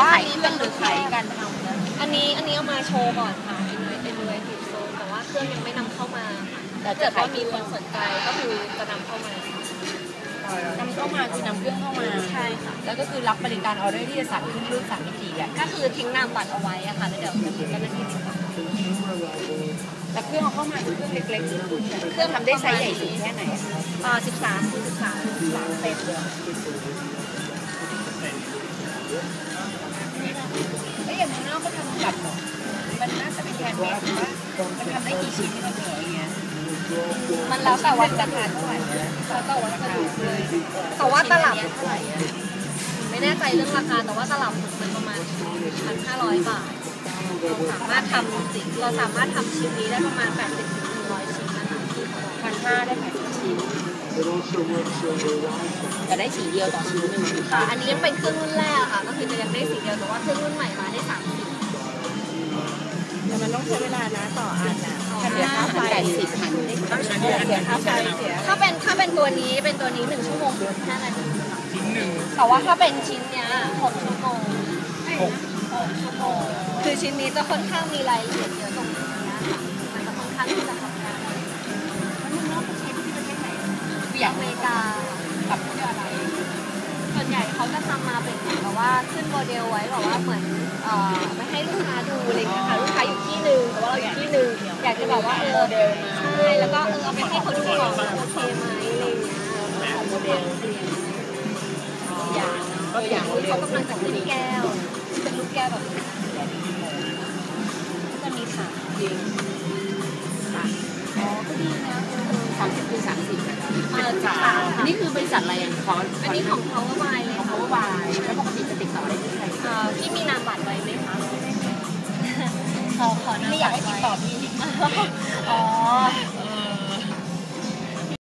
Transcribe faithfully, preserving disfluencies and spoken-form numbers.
ว่าขายเครื่องหรือขายการทำนะอันนี้อันนี้เอามาโชว์ก่อนค่ะเป็นเลยเป็นเลยทีโซแต่ว่าเครื่องยังไม่นำเข้ามาแต่เกิดว่ามีคนสนใจก็คือจะนำเข้ามานำเข้ามาคือนำเครื่องเข้ามาใช่ค่ะแล้วก็คือรับบริการออเดอร์ที่จะสั่งขึ้นรูปสั่งวิธีอ่ะก็คือทิ้งนามบัตรเอาไว้อะค่ะแล้วเดี๋ยวจะมีเจ้าหน้าที่ติดต่อแต่เครื่องเอาเข้ามาเครื่องเล็กๆเครื่องทำได้ไซส์ใหญ่สุดแค่ไหนอ่าสิบสามคูณสิบสามสิบสามเซนแล้วอย่างนั้นก็ทำแบบมันน่าจะเป็นแคนเบสว่ามันทำได้กี่ชิ้นที่เราเหลืออย่างเงี้ยมันแล้วแต่วัสดุเท่าไหร่แล้วแต่วัสดุเลยแต่ว่าตลับเท่าไหร่ไม่แน่ใจเรื่องราคาแต่ว่าตลับมันประมาณพันห้าร้อยบาทเราสามารถทำจริงเราสามารถทำชิ้นนี้ได้ประมาณแปดสิบถึงหนึ่งร้อยชิ้นนะคะพันห้าได้แปดสิบชิ้นจะได้สีเดียวต่อชิ้นหนึ่งค่ะอันนี้ยังเป็นเครื่องรุ่นแรกค่ะก็คือจะยังได้สีเดียวแต่ว่าเครื่องรุ่นใหม่มาได้สามสิบแต่มันต้องใช้เวลานะต่ออันนะพันห้าพันแปดสิบพันต้องใช้เวลาเสียค่าไฟเสียถ้าเป็นถ้าเป็นตัวนี้เป็นตัวนี้หนึ่งชั่วโมงห้านาทีแต่ว่าถ้าเป็นชิ้นเนี้ยหกชั่วโมงหกชั่วโมงคือชิ้นนี้จะค่อนข้างมีรายละเอียดเยอะตรงนี้ค่ะมันจะค่อนข้างที่จะทำงานมันนอกจากใช้ที่ประเทศไหนอย่างอเมริกากับที่อะไรส่วนใหญ่เขาจะทำมาเป็นแบบว่าขึ้นโมเดลไว้แบบว่าเหมือนเอ่อไม่ให้ลูกค้าดูอะไรเงี้ยค่ะลูกค้าอยู่ที่หนึ่งแต่ว่าเราอยู่ที่หนึ่งอยากจะแบบว่าเออใช่แล้วก็เออเอาไปให้เขาดูก่อนโอเคไหมอะไรเงี้ยโมเดลอย่างก็อย่างเขากำลังจะขึ้นแก้วเป็นลูกแก้วแบบนี้จะมีค่ะจริงอ๋อก็ดีนะสามสิบคูณสามสิบเออสามอันนี้คือบริษัทอะไรขออันนี้ของ Powerwire เลยของ Powerwire แล้วปกติจะติดต่อได้ที่ใครเอ่อพี่มีนามบัตรไว้ไหมคะขอขอนามบัตรไม่อยากให้ติดต่อพี่อ๋อ